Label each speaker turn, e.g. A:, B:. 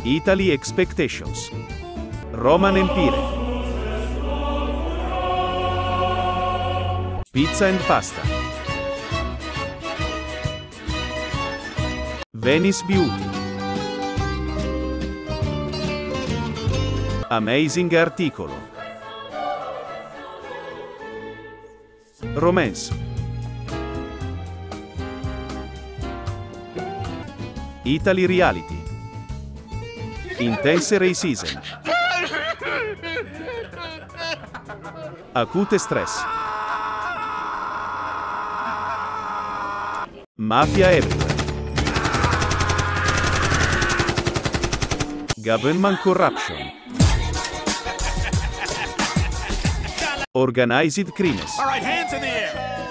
A: Italy Expectations. Roman Empire. Pizza and Pasta. Venice Beauty. Amazing Articolo. Romance. Italy Reality. Intense Racism. Acute Stress. Mafia Everywhere. Government Corruption. Organized Crimes.
B: All right, hands in the air.